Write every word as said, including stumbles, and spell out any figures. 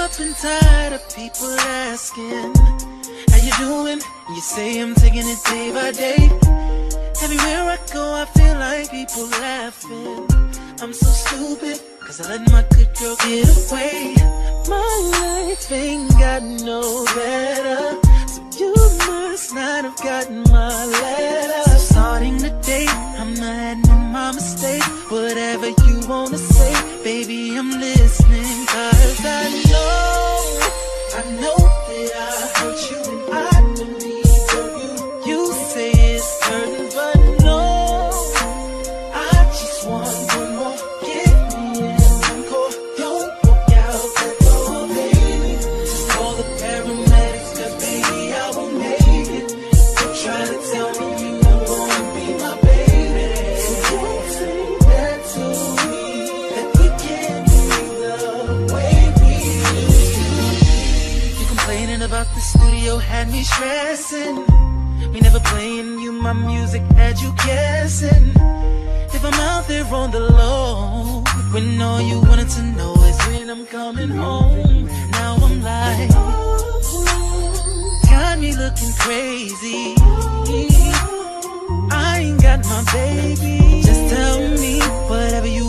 up and tired of people asking how you doing. You say I'm taking it day by day. Everywhere I go I feel like people laughing. I'm so stupid, cause I let my good girl get away. My life ain't got no better, so you must not have gotten my letter. So starting today, I'm not admitting my mistake. Whatever you wanna say, baby, I'm listening. Cause I know, I know that I hurt you, and I don't need to hurt you. You say it's hurting, but no, I just want one more. Give me an encore. Don't walk out that door, baby. Just call the paramedics, cause baby, I won't make it. Don't try to tell me you don't wanna be my baby. So don't say that to me, that we can't be the way we used to. You complaining about the studio had me stressing. Me never playing you my music had you guessing. If I'm out there on the low, when all you wanted to know is when I'm coming home. Now I'm like, got me looking crazy. I ain't got my baby. Just tell me whatever you